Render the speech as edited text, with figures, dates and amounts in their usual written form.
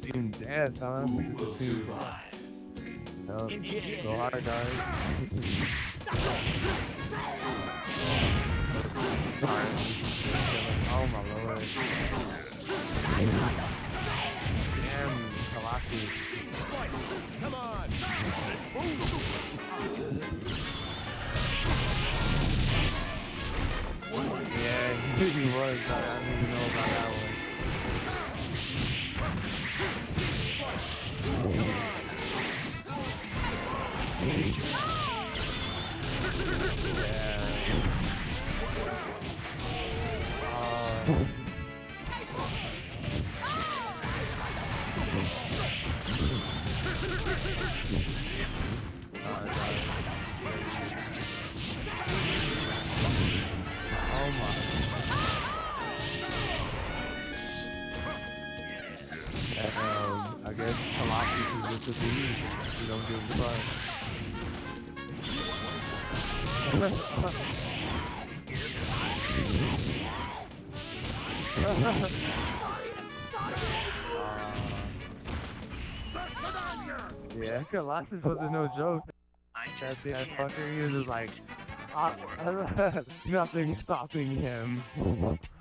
team death, huh? Team go hard, guys. Oh my lord. Damn, Kalaki. Come on! Yeah, he was. I don't even know about that one. Yeah. Oh my. I guess Colossus is just a beast. You don't give a fuck. Yeah, Colossus wasn't no joke. That fucker, he was just like, nothing stopping him.